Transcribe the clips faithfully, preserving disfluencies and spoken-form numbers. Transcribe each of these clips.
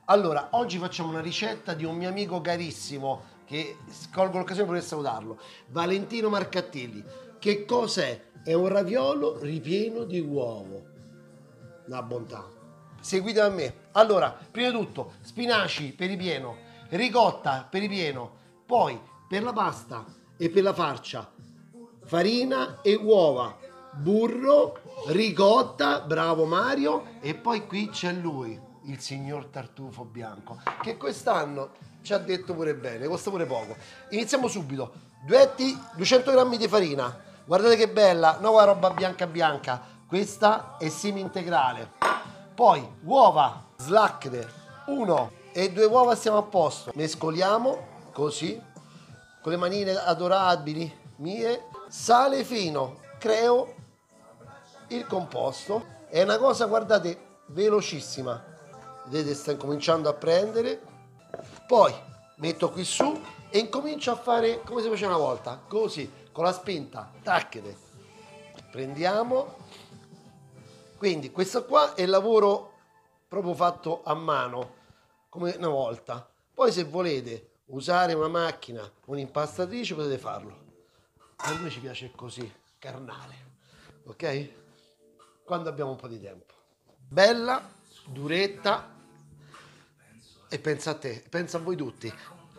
Allora, oggi facciamo una ricetta di un mio amico carissimo, che colgo l'occasione per salutarlo, Valentino Marcattilli. Che cos'è? È un raviolo ripieno di uovo. Una bontà. Seguite a me. Allora, prima di tutto, spinaci per ripieno, ricotta per ripieno, poi per la pasta e per la farcia, farina e uova, burro, ricotta, bravo Mario, e poi qui c'è lui, il signor Tartufo Bianco, che quest'anno ci ha detto pure bene, costa pure poco. Iniziamo subito. duecento grammi di farina, guardate che bella, nuova roba bianca bianca, questa è semi integrale. Poi uova slacche, uno e due uova, siamo a posto. Mescoliamo così, con le manine adorabili mie, sale fino, creo il composto. È una cosa, guardate, velocissima. Vedete, sta incominciando a prendere. Poi metto qui su e incomincio a fare come si faceva una volta, così, con la spinta, tacchete. Prendiamo. Quindi questo qua è il lavoro proprio fatto a mano, come una volta. Poi se volete usare una macchina, un'impastatrice, potete farlo. A noi ci piace così, carnale, ok? Quando abbiamo un po' di tempo. Bella, duretta, e pensa a te, pensa a voi tutti.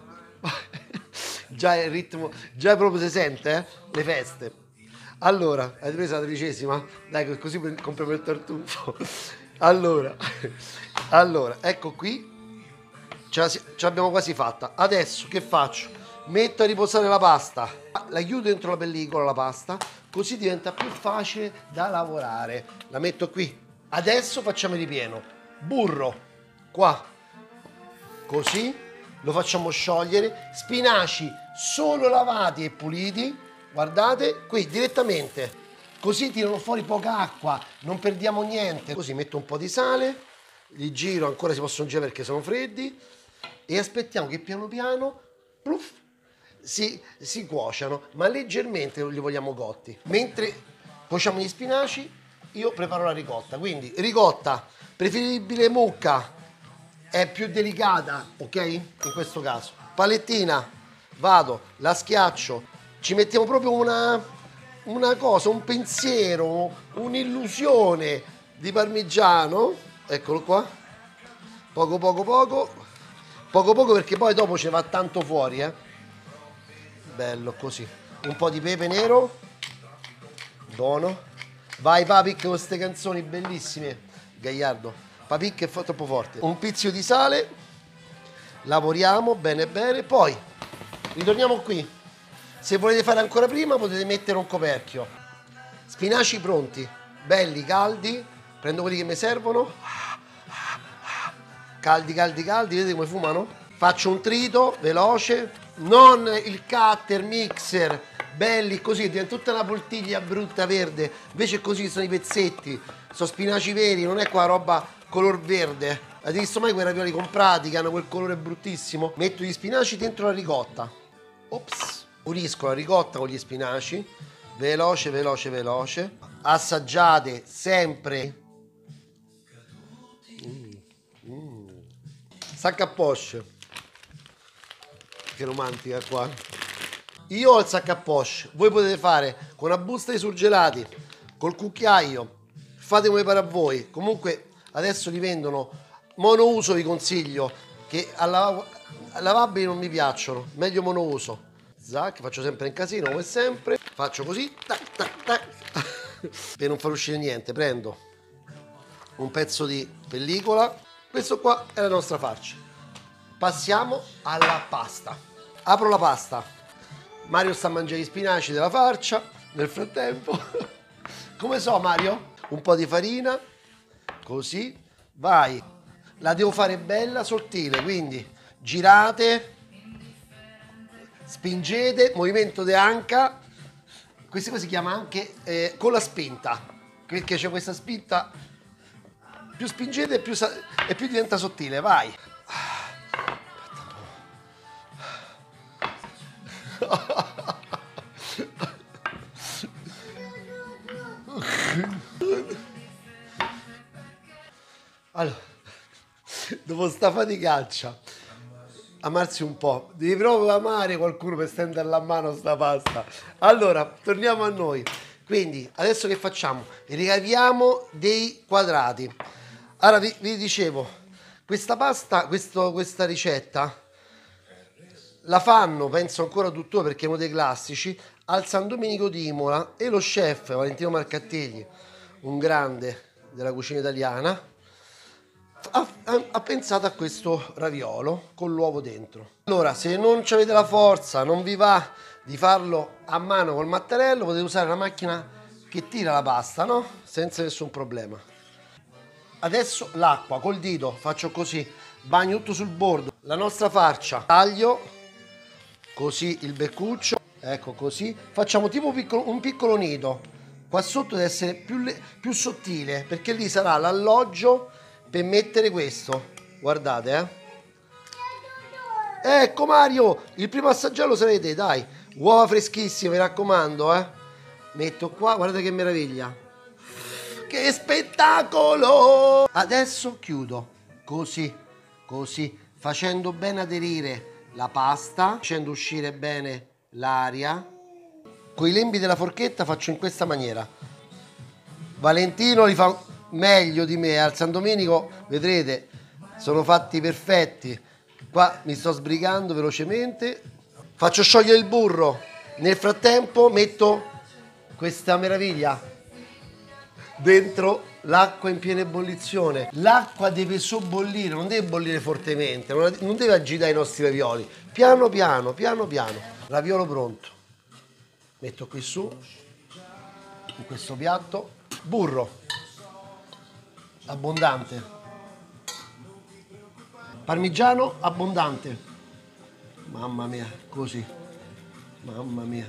Già il ritmo, già proprio si sente, eh? Le feste. Allora, avete preso la tredicesima? Dai, così compriamo il tartufo. Allora, allora, ecco qui, ce, la, ce l'abbiamo quasi fatta. Adesso che faccio? Metto a riposare la pasta, la chiudo dentro la pellicola la pasta, così diventa più facile da lavorare. La metto qui. Adesso facciamo il ripieno. Burro, qua, così, lo facciamo sciogliere. Spinaci solo lavati e puliti. Guardate, qui direttamente, così tirano fuori poca acqua, non perdiamo niente. Così metto un po' di sale, li giro, ancora si possono girare perché sono freddi, e aspettiamo che piano piano pluff, si, si cuociano, ma leggermente li vogliamo cotti. Mentre cuociamo gli spinaci, io preparo la ricotta. Quindi ricotta, preferibile mucca, è più delicata, ok? In questo caso. Palettina, vado, la schiaccio. Ci mettiamo proprio una, una cosa, un pensiero, un'illusione di parmigiano. Eccolo qua. Poco, poco, poco. Poco, poco, perché poi dopo ce ne va tanto fuori, eh. Bello, così. Un po' di pepe nero. Buono. Vai, Papic, con queste canzoni bellissime. Gagliardo. Papic è troppo forte. Un pizzico di sale. Lavoriamo bene bene. Poi ritorniamo qui. Se volete fare ancora prima potete mettere un coperchio. Spinaci pronti, belli, caldi. Prendo quelli che mi servono. Caldi, caldi, caldi. Vedete come fumano? Faccio un trito veloce. Non il cutter, mixer. Belli così, diventa tutta una poltiglia brutta verde. Invece così sono i pezzetti. Sono spinaci veri, non è qua roba color verde. Avete visto mai quei ravioli comprati che hanno quel colore bruttissimo? Metto gli spinaci dentro la ricotta. Ops. Unisco la ricotta con gli spinaci, veloce, veloce, veloce. Assaggiate sempre. Mm. Mm. Sac à poche. Che romantica qua. Io ho il sac à poche. Voi potete fare con una busta di surgelati, col cucchiaio. Fate come pare a voi. Comunque adesso li vendono monouso, vi consiglio, che a lavabili non mi piacciono. Meglio monouso. Zac, faccio sempre in casino come sempre, faccio così, tac, tac, tac. Per non far uscire niente, prendo un pezzo di pellicola. Questo qua è la nostra farcia. Passiamo alla pasta. Apro la pasta. Mario sta a mangiare gli spinaci della farcia nel frattempo. Come so, Mario? Un po' di farina, così, vai. La devo fare bella sottile, quindi girate, spingete, movimento de anca. Questo si chiama anche eh, con la spinta, perché c'è questa spinta, più spingete e più, e più diventa sottile, vai. Allora, dopo sta faticaccia, amarsi un po', devi proprio amare qualcuno per stenderla a mano sta pasta. Allora, torniamo a noi. Quindi, adesso che facciamo? Ricaviamo dei quadrati. Allora, vi, vi dicevo, questa pasta, questo, questa ricetta, la fanno, penso ancora tuttora perché è uno dei classici, al San Domenico di Imola, e lo chef Valentino Marcattegli, un grande della cucina italiana, ha, ha- ha pensato a questo raviolo con l'uovo dentro. Allora, se non avete la forza, non vi va di farlo a mano col mattarello, potete usare una macchina che tira la pasta, no? Senza nessun problema. Adesso l'acqua, col dito, faccio così, bagno tutto sul bordo. La nostra farcia, taglio, così il beccuccio, ecco così. Facciamo tipo un piccolo, un piccolo nido. Qua sotto deve essere più, le- più sottile, perché lì sarà l'alloggio per mettere questo. Guardate, eh. Ecco Mario, il primo assaggiarlo sarete, dai. Uova freschissime, mi raccomando, eh. Metto qua, guardate che meraviglia. Che spettacolo! Adesso chiudo, così, così, facendo bene aderire la pasta, facendo uscire bene l'aria. Con i lembi della forchetta faccio in questa maniera. Valentino li fa meglio di me, al San Domenico, vedrete, sono fatti perfetti. Qua mi sto sbrigando velocemente. Faccio sciogliere il burro. Nel frattempo metto questa meraviglia dentro l'acqua in piena ebollizione. L'acqua deve sobbollire, non deve bollire fortemente, non non deve agitare i nostri ravioli. Piano piano, piano piano. Raviolo pronto. Metto qui su, in questo piatto. Burro abbondante, parmigiano abbondante, mamma mia, così, mamma mia.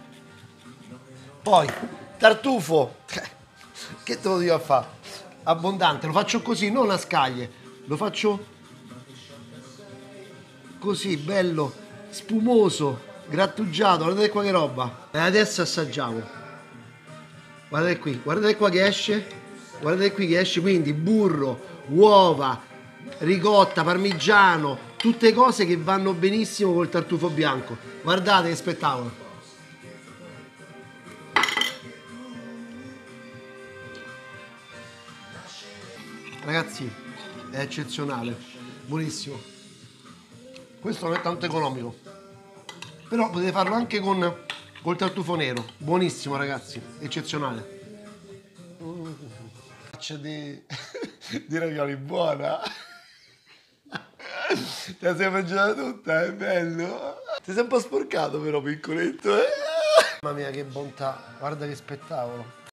Poi tartufo, che te lo dico a fare? Abbondante, lo faccio così, non a scaglie, lo faccio così, bello, spumoso, grattugiato, guardate qua che roba. E adesso assaggiamo. Guardate qui, guardate qua che esce, guardate qui che esce, quindi burro, uova, ricotta, parmigiano, tutte cose che vanno benissimo col tartufo bianco. Guardate che spettacolo. Ragazzi, è eccezionale, buonissimo. Questo non è tanto economico, però potete farlo anche con col tartufo nero, buonissimo ragazzi, eccezionale. Mm. Faccia di, di ravioli, buona. Te la sei mangiata tutta, è bello. Ti sei un po' sporcato però, piccoletto, eh? Mamma mia che bontà, guarda che spettacolo.